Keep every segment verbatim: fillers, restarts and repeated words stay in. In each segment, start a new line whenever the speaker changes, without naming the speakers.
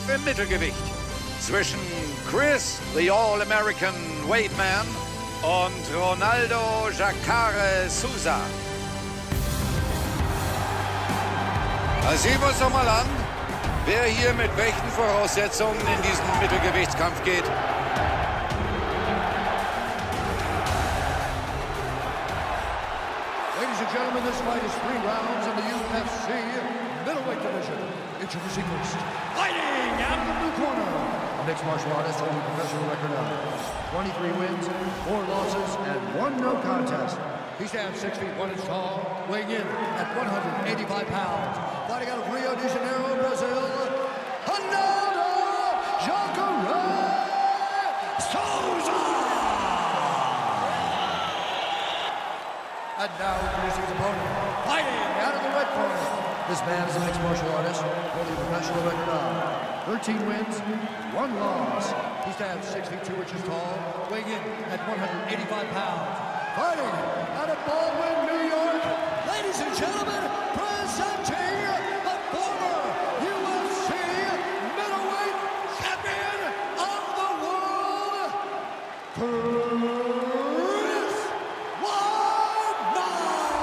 im Mittelgewicht zwischen Chris, the All-American Weightman, und Ronaldo Jacare Souza. Also sehen wir uns doch mal an, wer hier mit welchen Voraussetzungen in diesen Mittelgewichtskampf geht.
Ladies and gentlemen, this fight is three rounds in the U F C middleweight division. Introducing first, fighting out of the blue corner, a mixed martial artist holding professional record of twenty-three wins, four losses, and one no contest. He stands six feet one inch tall, weighing in at one hundred eighty-five pounds. Fighting out of Rio de Janeiro, Brazil, Ronaldo Jacare Souza. And now introducing his opponent, fighting out of the red corner. This man is a mixed martial artist, holding a professional record of thirteen wins, one loss. He stands six feet two inches tall, weighing in at one hundred eighty-five pounds. Fighting out of Baldwin, New York, ladies and gentlemen, presenting the former U F C middleweight champion of the world, Chris Weidman.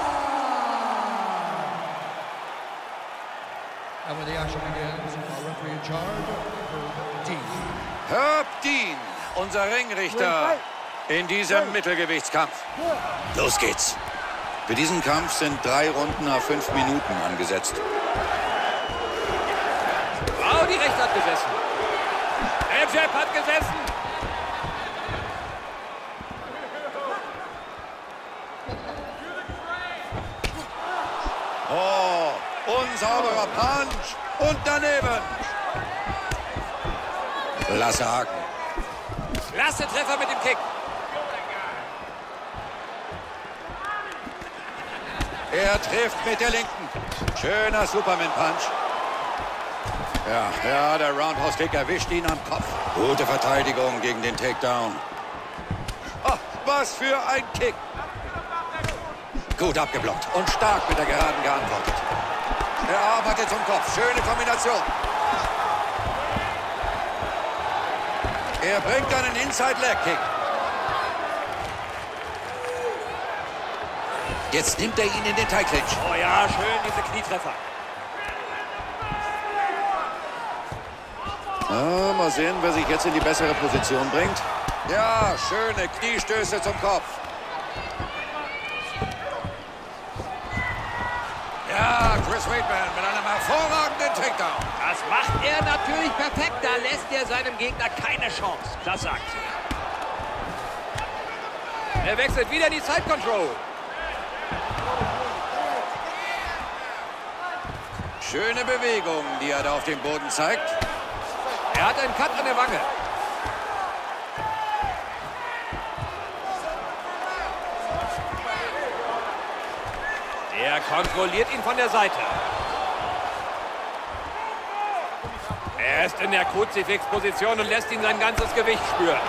And when the action begins, our referee in charge, Herb Dean.
Herb Dean, unser Ringrichter in diesem Mittelgewichtskampf. Los geht's. Für diesen Kampf sind drei Runden nach fünf Minuten angesetzt.
Wow, die Rechte hat gesessen. Der Jab hat gesessen.
Oh, unsauberer Punch und daneben. Klasse Haken.
Klasse Treffer mit dem Kick.
Er trifft mit der linken. Schöner Superman-Punch. Ja, ja, der Roundhouse-Kick erwischt ihn am Kopf. Gute Verteidigung gegen den Takedown. Oh, was für ein Kick. Gut abgeblockt und stark mit der Geraden geantwortet. Er arbeitet zum Kopf. Schöne Kombination. Er bringt einen Inside-Leg-Kick. Jetzt nimmt er ihn in den Thai-Clinch.
Oh ja, schön diese Knietreffer.
Ja, mal sehen, wer sich jetzt in die bessere Position bringt. Ja, schöne Kniestöße zum Kopf. Ja, Chris Weidman mit einem hervorragenden Takedown.
Das macht er natürlich perfekt. Da lässt er seinem Gegner keine Chance. Klasse Aktion. Er wechselt wieder in die Side Control.
Schöne Bewegung, die er da auf dem Boden zeigt.
Er hat einen Cut an der Wange. Er kontrolliert ihn von der Seite. Er ist in der Kruzifix-Position und lässt ihn sein ganzes Gewicht spüren.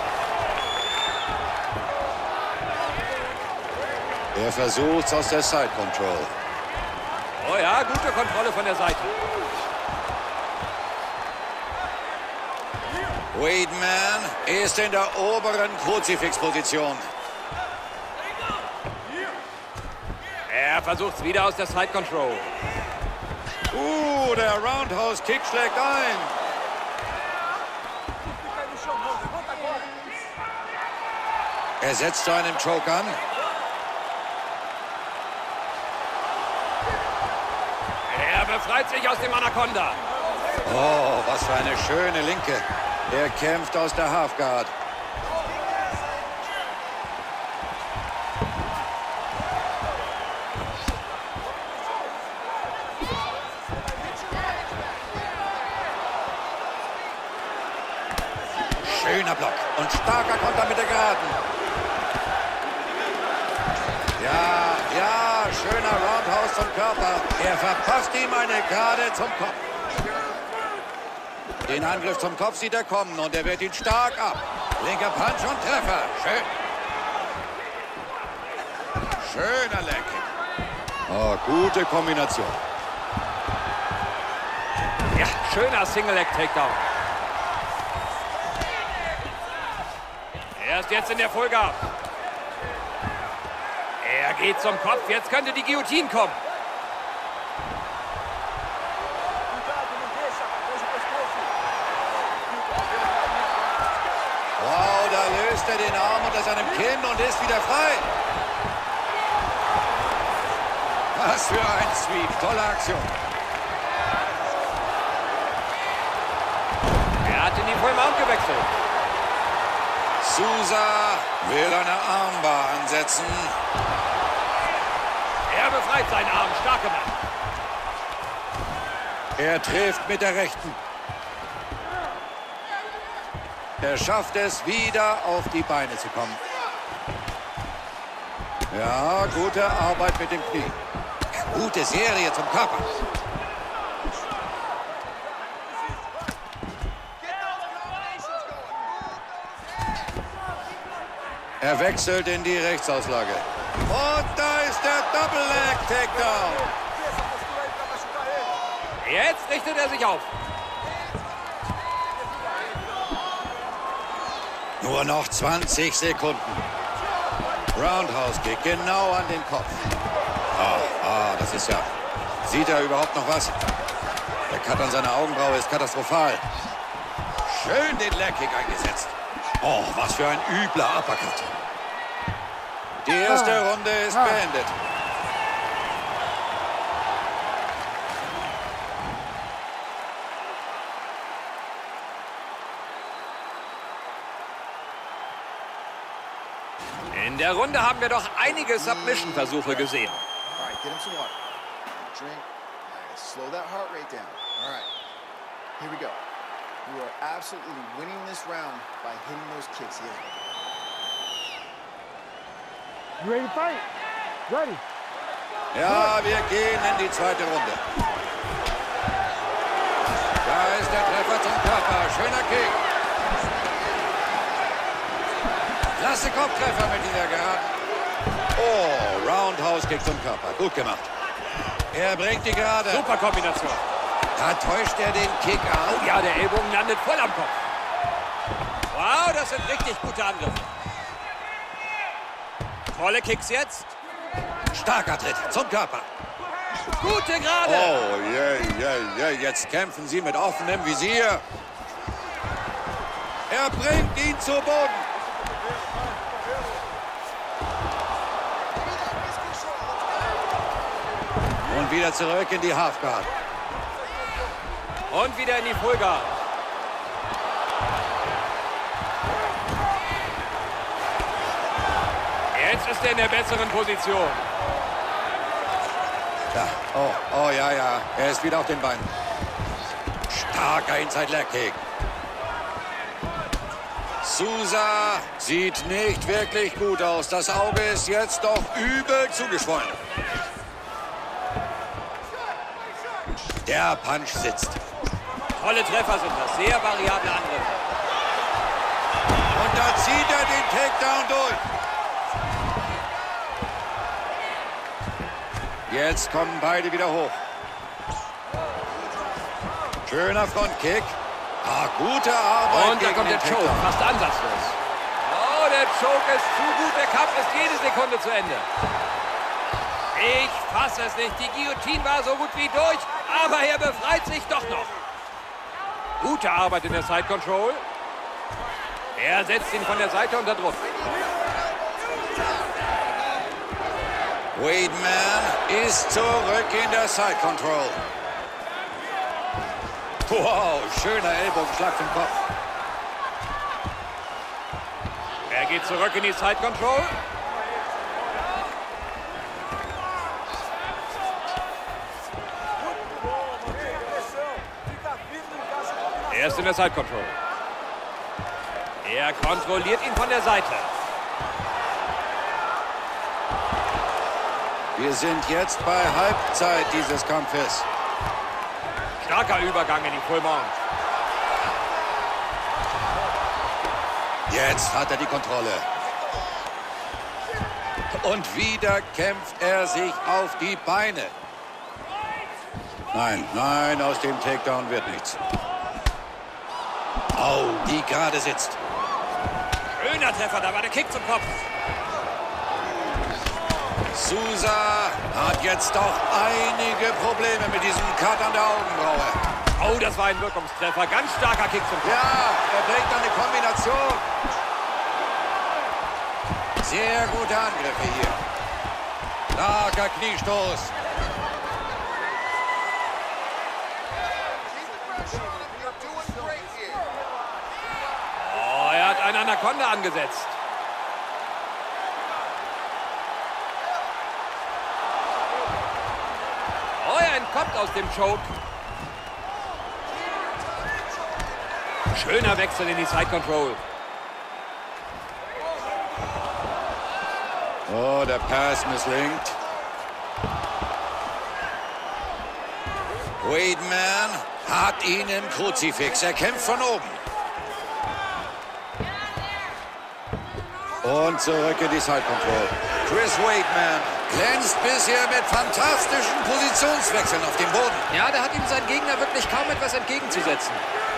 Er versucht's aus der Side Control.
Oh ja, gute Kontrolle von der Seite.
Weidman ist in der oberen Kruzifix-Position.
Er versucht es wieder aus der Side Control.
Uh, der Roundhouse-Kick schlägt ein. Er setzt zu einem Choke an.
Er befreit sich aus dem Anaconda.
Oh, was für eine schöne Linke. Er kämpft aus der Halfguard. Schöner Block und starker Konter mit der Geraden. Ja, ja, schöner Roundhouse zum Körper. Er verpasst ihm eine Gerade zum Kopf. Den Angriff zum Kopf sieht er kommen und er wehrt ihn stark ab. Linker Punch und Treffer. Schön. Schöner Leg. Oh, gute Kombination.
Ja, schöner Single-Leg-Takedown. Er ist jetzt in der Vollgas. Er geht zum Kopf. Jetzt könnte die Guillotine kommen.
Wow, da löst er den Arm unter seinem Kinn und ist wieder frei. Was für ein Sweep. Tolle Aktion.
Er hat in die Full Mount gewechselt.
Sousa will eine Armbar ansetzen.
Er befreit seinen Arm. Stark gemacht.
Er trifft mit der rechten. Er schafft es, wieder auf die Beine zu kommen. Ja, gute Arbeit mit dem Knie. Gute Serie zum Körper. Er wechselt in die Rechtsauslage. Und da ist der Double Leg Takedown.
Jetzt richtet er sich auf.
Nur noch zwanzig Sekunden. Roundhouse Kick genau an den Kopf. Ah, ah, das ist ja... Sieht er überhaupt noch was? Der Cut an seiner Augenbraue ist katastrophal. Schön den Leg Kick eingesetzt. Oh, was für ein übler Uppercut. Die erste Runde ist beendet.
In der Runde haben wir doch einige Submission-Versuche gesehen.
All right, get him some water. Drink. All right, slow that heart rate down. All right, here we go. You are absolutely winning this round by hitting those kicks in.
You ready to fight? Ready.
Ja, wir gehen in die zweite Runde. Da ist der Treffer zum Körper. Schöner Kick. Klasse Kopftreffer mit dieser Geraden. Oh, Roundhouse Kick zum Körper. Gut gemacht. Er bringt die Gerade.
Super Kombination.
Da täuscht er den Kick an.
Ja, der Ellbogen landet voll am Kopf. Wow, das sind richtig gute Angriffe. Tolle Kicks jetzt.
Starker Tritt zum Körper.
Gute Gerade.
Oh, yeah, yeah, yeah. Jetzt kämpfen sie mit offenem Visier. Er bringt ihn zu Boden. Und wieder zurück in die Halfguard.
Und wieder in die Fullguard. Jetzt ist er in der besseren Position.
Ja, oh, oh, ja, ja. Er ist wieder auf den Beinen. Starker Inside-Leg-Kick. Sousa sieht nicht wirklich gut aus. Das Auge ist jetzt doch übel zugeschwollen. Der Punch sitzt.
Tolle Treffer sind das. Sehr variable Angriffe.
Und da zieht er den Takedown durch. Jetzt kommen beide wieder hoch. Schöner Frontkick. Ah, gute Arbeit.
Und da kommt der Choke, fast ansatzlos. Oh, der Choke ist zu gut. Der Kampf ist jede Sekunde zu Ende. Ich fasse es nicht. Die Guillotine war so gut wie durch, aber er befreit sich doch noch. Gute Arbeit in der Side Control. Er setzt ihn von der Seite unter Druck.
Weidman ist zurück in der Side Control. Wow, schöner Ellbogenschlag zum Kopf.
Er geht zurück in die Side Control. Er ist in der Side Control. Er kontrolliert ihn von der Seite.
Wir sind jetzt bei Halbzeit dieses Kampfes.
Starker Übergang in die Full Mount.
Jetzt hat er die Kontrolle. Und wieder kämpft er sich auf die Beine. Nein, nein, aus dem Takedown wird nichts. Au, die gerade sitzt.
Schöner Treffer, da war der Kick zum Kopf.
Sousa hat jetzt doch einige Probleme mit diesem Cut an der Augenbraue.
Oh, das war ein Wirkungstreffer. Ganz starker Kick zum Kopf.
Ja, er bringt eine Kombination. Sehr gute Angriffe hier. Starker Kniestoß.
Oh, er hat einen Anaconda angesetzt. Oh, er entkommt aus dem Choke. Schöner Wechsel in die Side Control.
Oh, der Pass misslingt. Weidman hat ihn im Kruzifix. Er kämpft von oben. Und zurück in die Side Control. Chris Weidman glänzt bisher mit fantastischen Positionswechseln auf dem Boden.
Ja, da hat ihm sein Gegner wirklich kaum etwas entgegenzusetzen.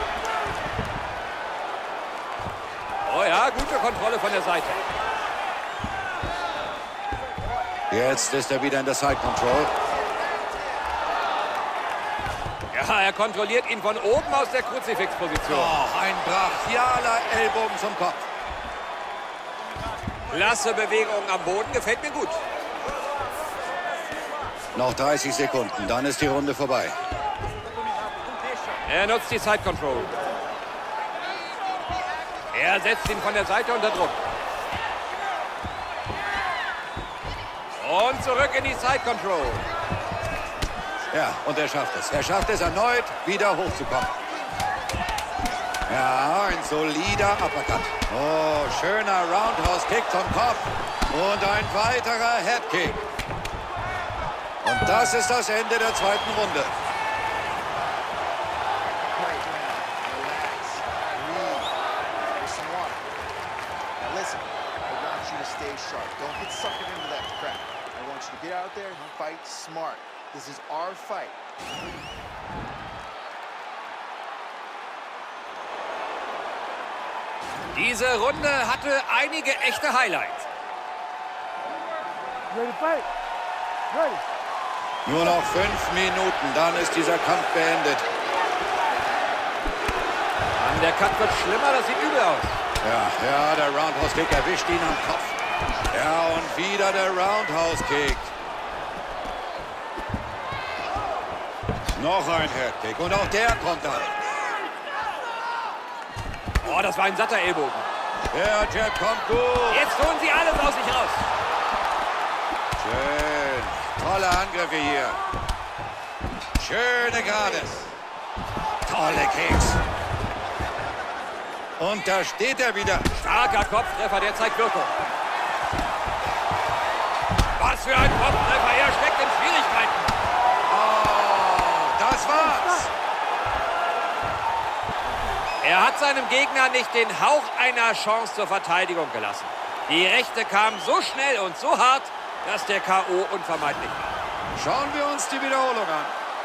Oh ja, gute Kontrolle von der Seite.
Jetzt ist er wieder in der Side Control.
Ja, er kontrolliert ihn von oben aus der Kruzifix-Position.
Oh, ein brachialer Ellbogen zum Kopf.
Klasse Bewegung am Boden, gefällt mir gut.
Noch dreißig Sekunden, dann ist die Runde vorbei.
Er nutzt die Side Control. Er setzt ihn von der Seite unter Druck. Und zurück in die Side Control.
Ja, und er schafft es. Er schafft es erneut, wieder hochzukommen. Ja, ein solider Uppercut. Oh, schöner Roundhouse-Kick zum Kopf. Und ein weiterer Headkick. Und das ist das Ende der zweiten Runde.
Don't get suckered into that crap. I want you to get out there and fight smart. This is our fight.
Diese Runde hatte einige echte Highlights.
Ready to fight? Ready.
Nur noch fünf Minuten, dann ist dieser Kampf beendet.
Mann, der Cut wird schlimmer, das sieht übel aus.
Ja, ja, der Roundhouse-Kick erwischt ihn am Kopf. Ja, und wieder der Roundhouse-Kick. Noch ein Headkick und auch der kommt an.
Oh, das war ein satter Ellbogen.
Der Jab kommt gut.
Jetzt holen sie alles aus sich raus.
Schön. Tolle Angriffe hier. Schöne Gerade. Tolle Kicks. Und da steht er wieder.
Starker Kopftreffer, der zeigt Wirkung. Was für ein Kopftreffer, er steckt in Schwierigkeiten.
Oh, das war's.
Er hat seinem Gegner nicht den Hauch einer Chance zur Verteidigung gelassen. Die Rechte kam so schnell und so hart, dass der K O unvermeidlich war.
Schauen wir uns die Wiederholung an.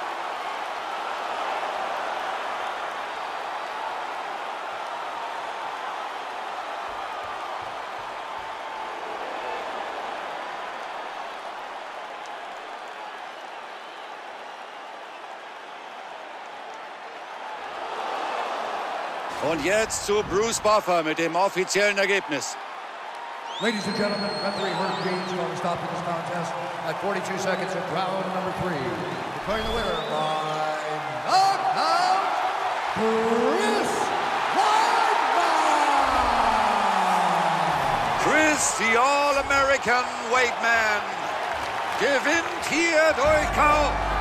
Und jetzt zu Bruce Buffer mit dem offiziellen Ergebnis.
Ladies and gentlemen, referee Herb James going to stop this contest at forty-two seconds of round number three. Declaring the winner by knockout, Chris Weidman!
Chris, the All-American Weidman, gewinnt hier durch K O